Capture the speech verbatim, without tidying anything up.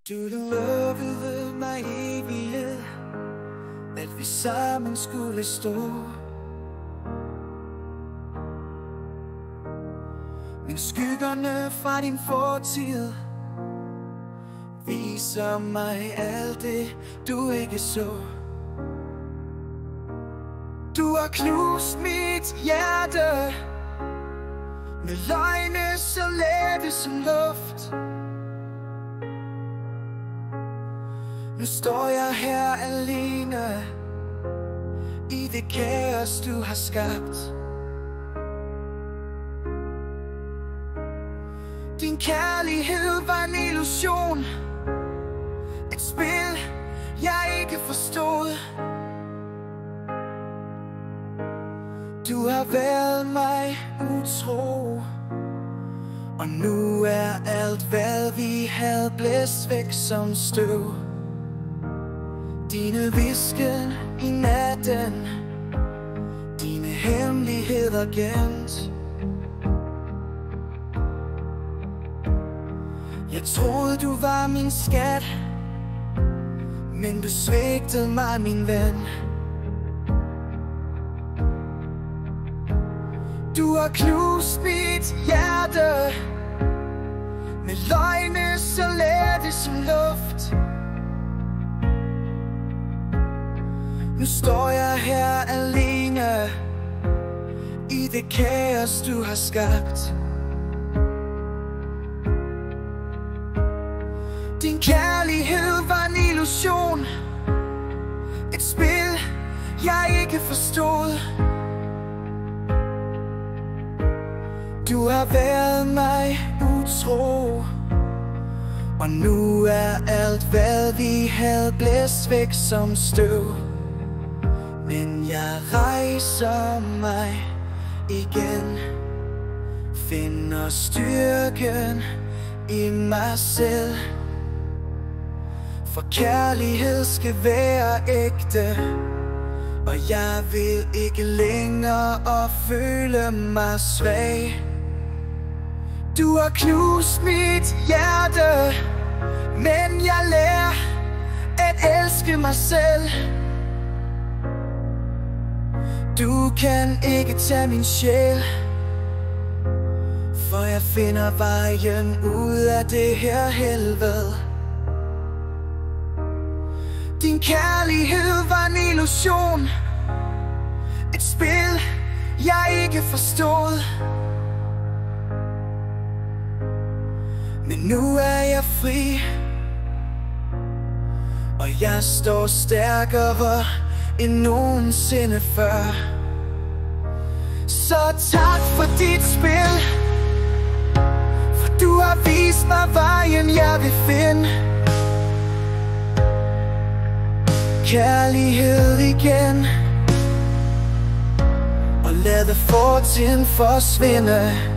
Du lovede mig evighed, at vi sammen skulle stå. Men skyggerne fra din fortid viser mig alt det, du ikke så. Du har knust mit hjerte med løgne så lette som luft. Nu står jeg her alene i det kaos, du har skabt. Din kærlighed var en illusion, et spil, jeg ikke forstod. Du har været mig utro, og nu er alt, hvad vi havde, blæst væk som støv. Dine hvisken i natten, dine hemmeligheder gemt. Jeg troede du var min skat, men du svigtede mig, min ven. Du har knust mit hjerte med løgne så lette som luft. Nu står jeg her alene i det kaos, du har skabt. Din kærlighed var en illusion, et spil, jeg ikke forstod. Du har været mig utro, og nu er alt, hvad vi havde, blæst væk som støv. Men jeg rejser mig igen, finder styrken i mig selv. For kærlighed skal være ægte, og jeg vil ikke længere og føle mig svag. Du har knust mit hjerte, men jeg lærer at elske mig selv. Du kan ikke tage min sjæl, for jeg finder vejen ud af det her helvede. Din kærlighed var en illusion, et spil, jeg ikke forstod. Men nu er jeg fri, og jeg står stærkere end nogensinde før. Så tak for dit spil, for du har vist mig vejen, jeg vil finde. Kærlighed igen, og lad fortiden forsvinde.